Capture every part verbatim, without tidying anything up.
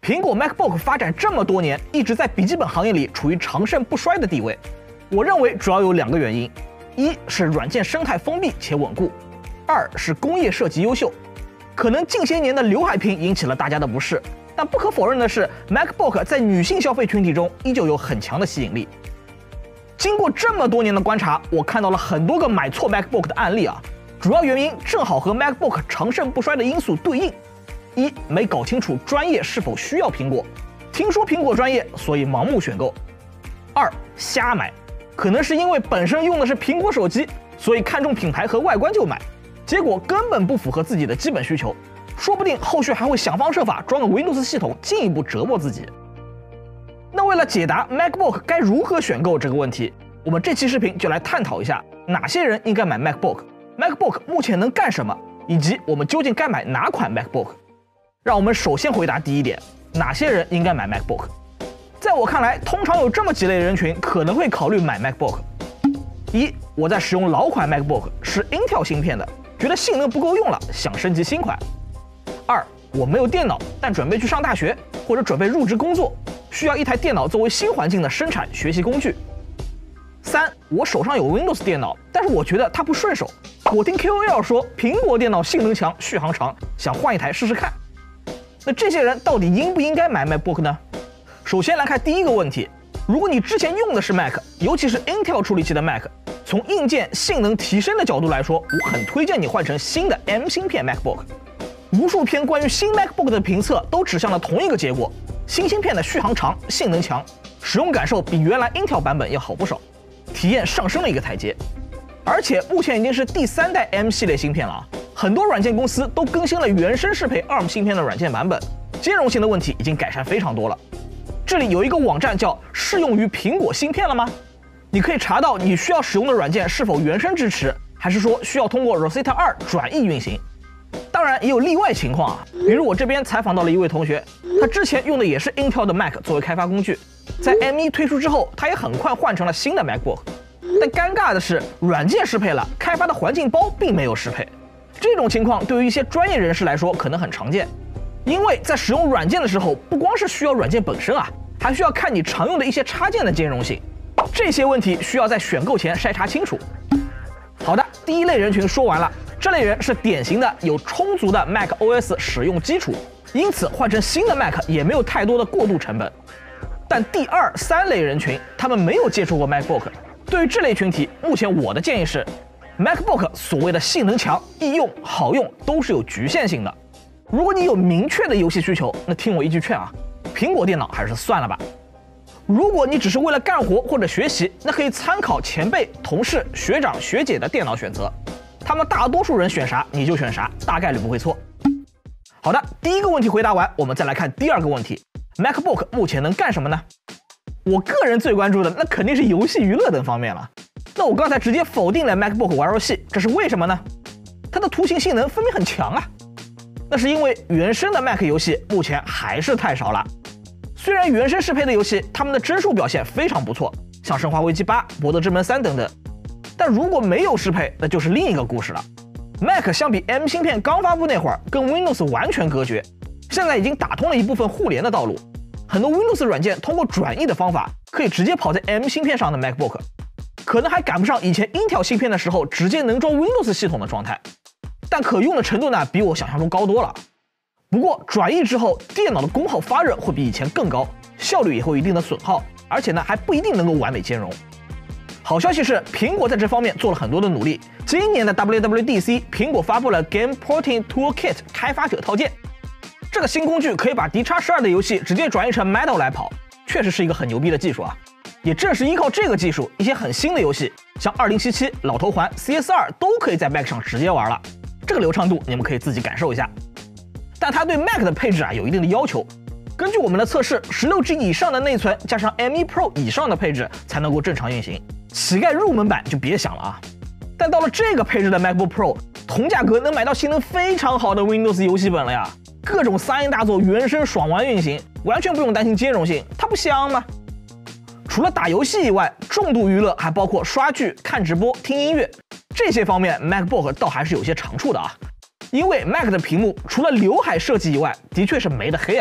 苹果 MacBook 发展这么多年，一直在笔记本行业里处于长盛不衰的地位。我认为主要有两个原因：一是软件生态封闭且稳固；二是工业设计优秀。可能近些年的刘海屏引起了大家的不适，但不可否认的是 ，MacBook 在女性消费群体中依旧有很强的吸引力。经过这么多年的观察，我看到了很多个买错 MacBook 的案例啊，主要原因正好和 MacBook 长盛不衰的因素对应。一没搞清楚专业是否需要苹果，听说苹果专业，所以盲目选购。二瞎买，可能是因为本身用的是苹果手机，所以看中品牌和外观就买，结果根本不符合自己的基本需求，说不定后续还会想方设法装个 Windows 系统，进一步折磨自己。那为了解答 MacBook 该如何选购这个问题，我们这期视频就来探讨一下哪些人应该买 MacBook，MacBook 目前能干什么，以及我们究竟该买哪款 MacBook。让我们首先回答第一点，哪些人应该买 MacBook？ 在我看来，通常有这么几类人群可能会考虑买 MacBook。一，我在使用老款 MacBook， 是 Intel 芯片的，觉得性能不够用了，想升级新款。二，我没有电脑，但准备去上大学或者准备入职工作，需要一台电脑作为新环境的生产学习工具。三，我手上有 Windows 电脑，但是我觉得它不顺手。我听 K O L 说苹果电脑性能强，续航长，想换一台试试看。那这些人到底应不应该买 MacBook 呢？首先来看第一个问题，如果你之前用的是 Mac， 尤其是 Intel 处理器的 Mac， 从硬件性能提升的角度来说，我很推荐你换成新的 M 芯片 MacBook。无数篇关于新 MacBook 的评测都指向了同一个结果：新芯片的续航长、性能强，使用感受比原来 Intel 版本要好不少，体验上升了一个台阶。而且目前已经是第三代 M 系列芯片了啊。很多软件公司都更新了原生适配 A R M 芯片的软件版本，兼容性的问题已经改善非常多了。这里有一个网站叫适用于苹果芯片了吗？你可以查到你需要使用的软件是否原生支持，还是说需要通过 Rosetta 二转译运行。当然也有例外情况啊，比如我这边采访到了一位同学，他之前用的也是 Intel 的 Mac 作为开发工具，在 M 一 推出之后，他也很快换成了新的 MacBook。但尴尬的是，软件适配了，开发的环境包并没有适配。这种情况对于一些专业人士来说可能很常见，因为在使用软件的时候，不光是需要软件本身啊，还需要看你常用的一些插件的兼容性，这些问题需要在选购前筛查清楚。好的，第一类人群说完了，这类人是典型的有充足的 Mac O S 使用基础，因此换成新的 Mac 也没有太多的过渡成本。但第二、三类人群，他们没有接触过 MacBook， 对于这类群体，目前我的建议是，MacBook 所谓的性能强、易用、好用都是有局限性的。如果你有明确的游戏需求，那听我一句劝啊，苹果电脑还是算了吧。如果你只是为了干活或者学习，那可以参考前辈、同事、学长、学姐的电脑选择，他们大多数人选啥你就选啥，大概率不会错。好的，第一个问题回答完，我们再来看第二个问题 ，MacBook 目前能干什么呢？我个人最关注的那肯定是游戏娱乐等方面了。那我刚才直接否定了 MacBook 玩游戏，这是为什么呢？它的图形性能分明很强啊。那是因为原生的 Mac 游戏目前还是太少了。虽然原生适配的游戏，它们的帧数表现非常不错，像《生化危机八》《博德之门三》等等，但如果没有适配，那就是另一个故事了。Mac 相比 M 芯片刚发布那会儿，跟 Windows 完全隔绝，现在已经打通了一部分互联的道路。很多 Windows 软件通过转译的方法，可以直接跑在 M 芯片上的 MacBook。可能还赶不上以前 Intel 芯片的时候直接能装 Windows 系统的状态，但可用的程度呢，比我想象中高多了。不过转译之后，电脑的功耗发热会比以前更高，效率也会有一定的损耗，而且呢还不一定能够完美兼容。好消息是，苹果在这方面做了很多的努力。今年的 W W D C， 苹果发布了 Game Porting Toolkit 开发者套件，这个新工具可以把 D X 十二的游戏直接转译成 Metal 来跑，确实是一个很牛逼的技术啊。也正是依靠这个技术，一些很新的游戏，像二零七七、老头环、C S 二都可以在 Mac 上直接玩了。这个流畅度你们可以自己感受一下。但它对 Mac 的配置啊有一定的要求。根据我们的测试， 十六 G 以上的内存加上 M 一 Pro 以上的配置才能够正常运行，乞丐入门版就别想了啊。但到了这个配置的 MacBook Pro， 同价格能买到性能非常好的 Windows 游戏本了呀，各种三 A 大作原生爽玩运行，完全不用担心兼容性，它不香吗？除了打游戏以外，重度娱乐还包括刷剧、看直播、听音乐，这些方面 MacBook 倒还是有些长处的啊。因为 Mac 的屏幕除了刘海设计以外，的确是没得黑啊。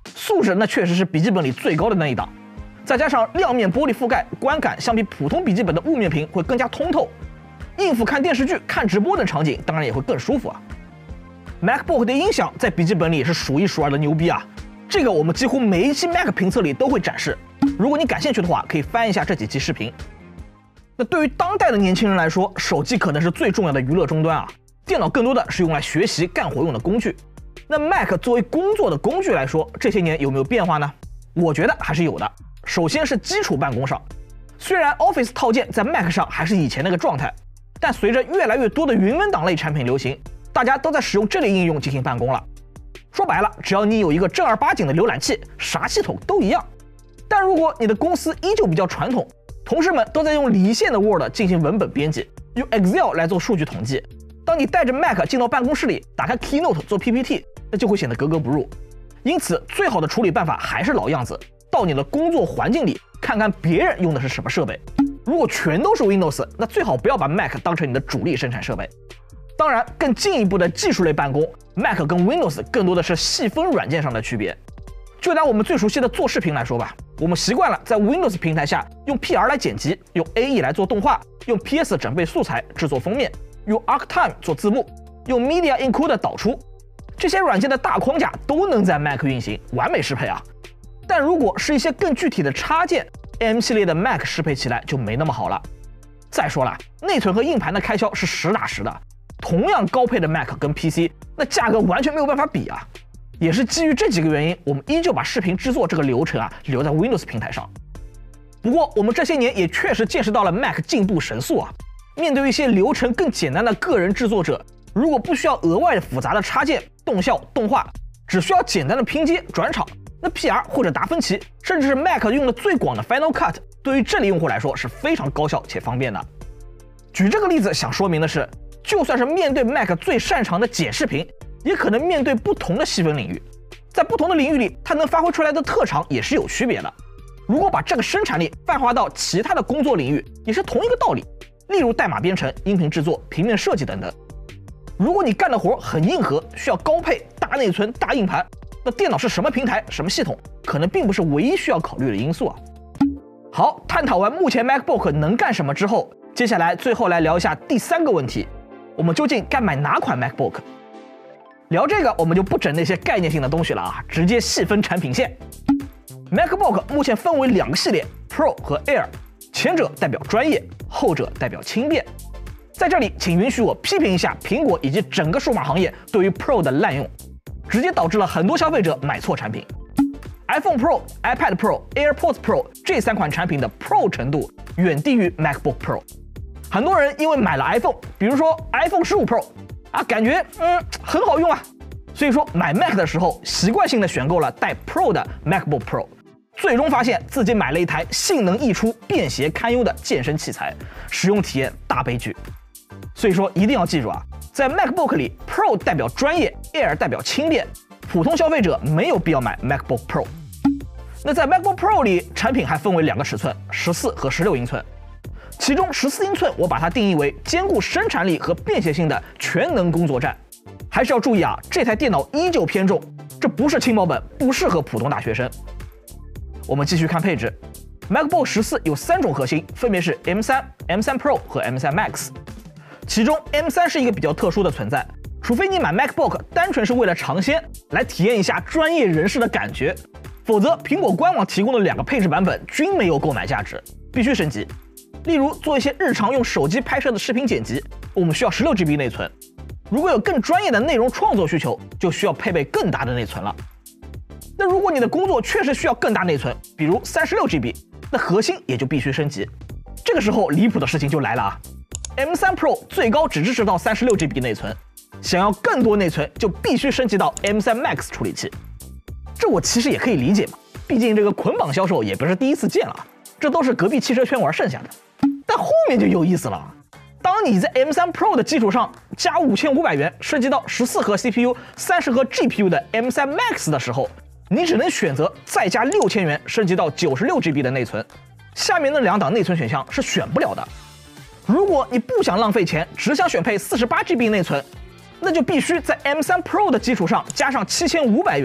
素质那确实是笔记本里最高的那一档。再加上亮面玻璃覆盖，观感相比普通笔记本的雾面屏会更加通透，应付看电视剧、看直播等场景当然也会更舒服啊。MacBook 的音响在笔记本里是数一数二的牛逼啊，这个我们几乎每一期 Mac 评测里都会展示。如果你感兴趣的话，可以翻一下这几期视频。那对于当代的年轻人来说，手机可能是最重要的娱乐终端啊，电脑更多的是用来学习干活用的工具。那 Mac 作为工作的工具来说，这些年有没有变化呢？我觉得还是有的。首先是基础办公上，虽然 Office 套件在 Mac 上还是以前那个状态，但随着越来越多的云文档类产品流行，大家都在使用这类应用进行办公了。说白了，只要你有一个正儿八经的浏览器，啥系统都一样。但如果你的公司依旧比较传统，同事们都在用离线的 Word 进行文本编辑，用 Excel 来做数据统计，当你带着 Mac 进到办公室里，打开 Keynote 做 P P T， 那就会显得格格不入。因此，最好的处理办法还是老样子，到你的工作环境里看看别人用的是什么设备。如果全都是 Windows， 那最好不要把 Mac 当成你的主力生产设备。当然，更进一步的技术类办公 ，Mac 跟 Windows 更多的是细分软件上的区别。就拿我们最熟悉的做视频来说吧，我们习惯了在 Windows 平台下用 P R 来剪辑，用 A E 来做动画，用 P S 整备素材、制作封面，用 ArcTime 做字幕，用 Media Encoder 导出。这些软件的大框架都能在 Mac 运行，完美适配啊。但如果是一些更具体的插件 ，M 系列的 Mac 适配起来就没那么好了。再说了，内存和硬盘的开销是实打实的，同样高配的 Mac 跟 P C， 那价格完全没有办法比啊。也是基于这几个原因，我们依旧把视频制作这个流程啊留在 Windows 平台上。不过我们这些年也确实见识到了 Mac 进步神速啊。面对一些流程更简单的个人制作者，如果不需要额外的复杂的插件、动效、动画，只需要简单的拼接、转场，那 P R 或者达芬奇，甚至是 Mac 用的最广的 Final Cut， 对于这类用户来说是非常高效且方便的。举这个例子想说明的是，就算是面对 Mac 最擅长的剪视频，也可能面对不同的细分领域，在不同的领域里，它能发挥出来的特长也是有区别的。如果把这个生产力泛化到其他的工作领域，也是同一个道理。例如代码编程、音频制作、平面设计等等。如果你干的活很硬核，需要高配、大内存、大硬盘，那电脑是什么平台、什么系统，可能并不是唯一需要考虑的因素啊。好，探讨完目前 MacBook 能干什么之后，接下来最后来聊一下第三个问题：我们究竟该买哪款 MacBook？ 聊这个我们就不整那些概念性的东西了啊，直接细分产品线。MacBook 目前分为两个系列 ，Pro 和 Air。前者代表专业，后者代表轻便。在这里，请允许我批评一下苹果以及整个数码行业对于 Pro 的滥用，直接导致了很多消费者买错产品。iPhone Pro、iPad Pro、AirPods Pro 这三款产品的 Pro 程度远低于 MacBook Pro。很多人因为买了 iPhone， 比如说 iPhone 十五 Pro 啊，感觉嗯很好用啊，所以说买 Mac 的时候习惯性的选购了带 Pro 的 MacBook Pro。最终发现自己买了一台性能溢出、便携堪忧的健身器材，使用体验大悲剧。所以说一定要记住啊，在 MacBook 里 ，Pro 代表专业 ，Air 代表轻便，普通消费者没有必要买 MacBook Pro。那在 MacBook Pro 里，产品还分为两个尺寸，十四和十六英寸。其中十四英寸我把它定义为兼顾生产力和便携性的全能工作站。还是要注意啊，这台电脑依旧偏重，这不是轻薄本，不适合普通大学生。我们继续看配置 ，MacBook 十四有三种核心，分别是 M 三、M 三 Pro 和 M 三 Max。其中 M 三是一个比较特殊的存在，除非你买 MacBook 单纯是为了尝鲜，来体验一下专业人士的感觉，否则苹果官网提供的两个配置版本均没有购买价值，必须升级。例如做一些日常用手机拍摄的视频剪辑，我们需要 十六 G B 内存；如果有更专业的内容创作需求，就需要配备更大的内存了。那如果你的工作确实需要更大内存，比如 三十六 G B， 那核心也就必须升级。这个时候离谱的事情就来了啊 ！M 三 Pro 最高只支持到 三十六 G B 内存，想要更多内存就必须升级到 M 三 Max 处理器。这我其实也可以理解嘛，毕竟这个捆绑销售也不是第一次见了，这都是隔壁汽车圈玩剩下的。但后面就有意思了，当你在 M 三 Pro 的基础上加五千五百元升级到十四核 C P U、三十核 G P U 的 M 三 Max 的时候，你只能选择再加六千元升级到九十六 G B 的内存，下面那两档内存选项是选不了的。如果你不想浪费钱，只想选配四十八 G B 内存，那就必须在 M 三 Pro 的基础上加上七千五百元，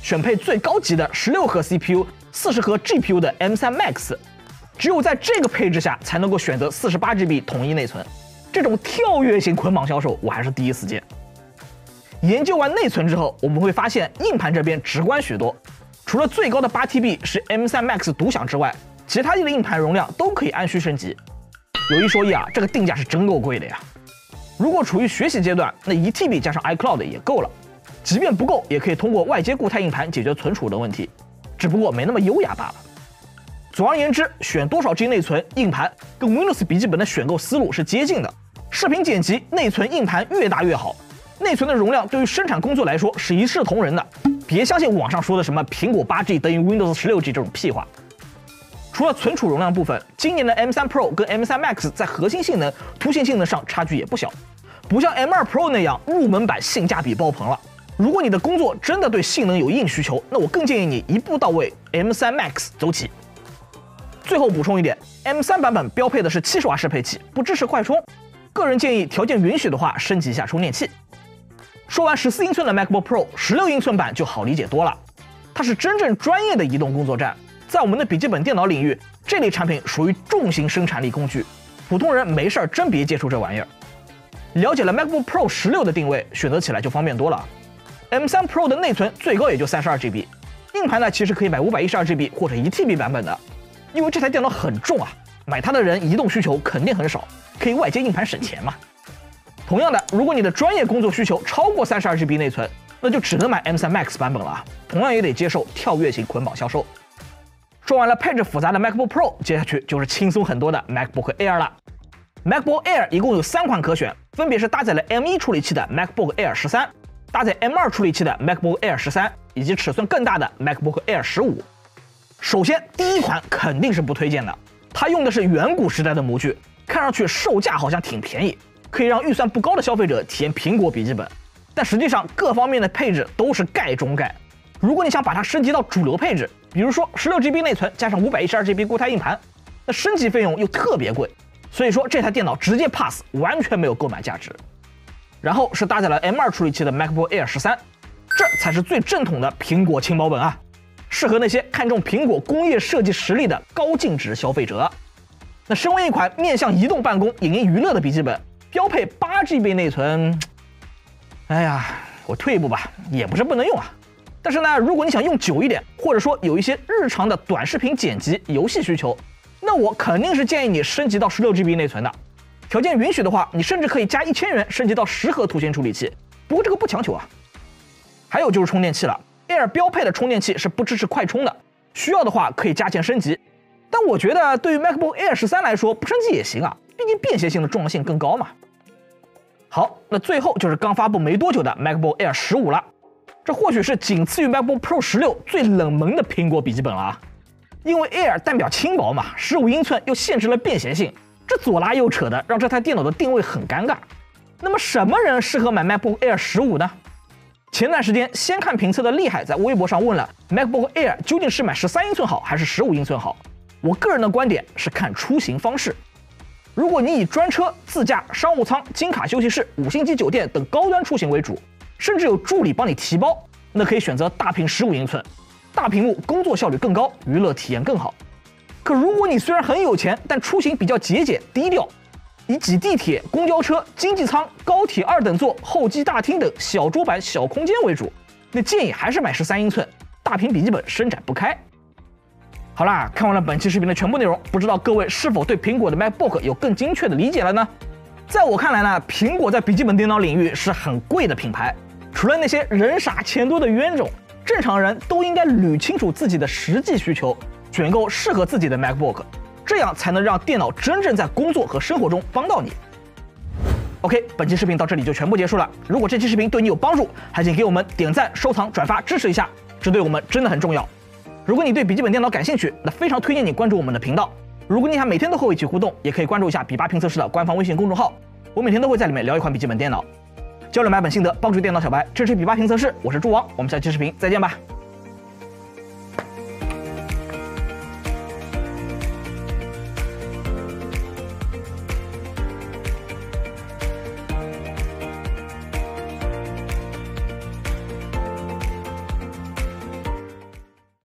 选配最高级的十六核 C P U、四十核 G P U 的 M 三 Max， 只有在这个配置下才能够选择 四十八 G B 统一内存。这种跳跃型捆绑销售，我还是第一次见。研究完内存之后，我们会发现硬盘这边直观许多。除了最高的 八 T B 是 M 三 Max 独享之外，其他的硬盘容量都可以按需升级。有一说一啊，这个定价是真够贵的呀。如果处于学习阶段，那一 T B 加上 iCloud 也够了。即便不够，也可以通过外接固态硬盘解决存储的问题，只不过没那么优雅罢了。总而言之，选多少 G 内存硬盘跟 Windows 笔记本的选购思路是接近的。视频剪辑内存硬盘越大越好，内存的容量对于生产工作来说是一视同仁的。别相信网上说的什么苹果 八 G 等于 Windows 十六 G 这种屁话。除了存储容量部分，今年的 M 三 Pro 跟 M 三 Max 在核心性能、图形性能上差距也不小，不像 M 二 Pro 那样入门版性价比爆棚了。如果你的工作真的对性能有硬需求，那我更建议你一步到位 M 三 Max 走起。最后补充一点 ，M 三 版本标配的是七十瓦适配器，不支持快充。个人建议条件允许的话，升级一下充电器。说完十四英寸的 MacBook Pro， 十六英寸版就好理解多了。它是真正专业的移动工作站，在我们的笔记本电脑领域，这类产品属于重型生产力工具，普通人没事儿真别接触这玩意儿。了解了 MacBook Pro 十六的定位，选择起来就方便多了。M 三 Pro 的内存最高也就 三十二 G B， 硬盘呢其实可以买 五百一十二 G B 或者一 T B 版本的，因为这台电脑很重啊，买它的人移动需求肯定很少，可以外接硬盘省钱嘛。同样的，如果你的专业工作需求超过 三十二 G B 内存，那就只能买 M 三 Max 版本了，同样也得接受跳跃型捆绑销售。说完了配置复杂的 MacBook Pro， 接下去就是轻松很多的 MacBook Air 了。MacBook Air 一共有三款可选，分别是搭载了 M 一 处理器的 MacBook Air 十三，搭载 M 二 处理器的 MacBook Air 十三，以及尺寸更大的 MacBook Air 十五。首先，第一款肯定是不推荐的，它用的是远古时代的模具，看上去售价好像挺便宜，可以让预算不高的消费者体验苹果笔记本，但实际上各方面的配置都是盖中盖。如果你想把它升级到主流配置，比如说 十六 G B 内存加上 五百一十二 G B 固态硬盘，那升级费用又特别贵，所以说这台电脑直接 pass， 完全没有购买价值。然后是搭载了 M 二 处理器的 MacBook Air 十三，这才是最正统的苹果轻薄本啊，适合那些看重苹果工业设计实力的高净值消费者。那身为一款面向移动办公、影音娱乐的笔记本，标配 八 G B 内存，哎呀，我退一步吧，也不是不能用啊。但是呢，如果你想用久一点，或者说有一些日常的短视频剪辑、游戏需求，那我肯定是建议你升级到 十六 G B 内存的。条件允许的话，你甚至可以加一千元升级到十核图形处理器，不过这个不强求啊。还有就是充电器了 ，Air 标配的充电器是不支持快充的，需要的话可以加钱升级。但我觉得对于 MacBook Air 十三来说，不升级也行啊，毕竟便携性的重要性更高嘛。好，那最后就是刚发布没多久的 MacBook Air 十五了，这或许是仅次于 MacBook Pro 十六最冷门的苹果笔记本了啊。因为 Air 代表轻薄嘛，十五英寸又限制了便携性，这左拉右扯的，让这台电脑的定位很尴尬。那么什么人适合买 MacBook Air 十五呢？前段时间先看评测的厉害在微博上问了 MacBook Air 究竟是买十三英寸好还是十五英寸好？我个人的观点是看出行方式。如果你以专车、自驾、商务舱、金卡休息室、五星级酒店等高端出行为主，甚至有助理帮你提包，那可以选择大屏十五英寸，大屏幕工作效率更高，娱乐体验更好。可如果你虽然很有钱，但出行比较节俭低调，以挤地铁、公交车、经济舱、高铁二等座、候机大厅等小桌板、小空间为主，那建议还是买十三英寸，大屏笔记本伸展不开。好啦，看完了本期视频的全部内容，不知道各位是否对苹果的 MacBook 有更精确的理解了呢？在我看来呢，苹果在笔记本电脑领域是很贵的品牌，除了那些人傻钱多的冤种，正常人都应该捋清楚自己的实际需求，选购适合自己的 MacBook， 这样才能让电脑真正在工作和生活中帮到你。OK， 本期视频到这里就全部结束了。如果这期视频对你有帮助，还请给我们点赞、收藏、转发支持一下，这对我们真的很重要。如果你对笔记本电脑感兴趣，那非常推荐你关注我们的频道。如果你想每天都和我一起互动，也可以关注一下比巴评测室的官方微信公众号，我每天都会在里面聊一款笔记本电脑，交流买本心得，帮助电脑小白支持比巴评测室。我是猪王，我们下期视频再见吧。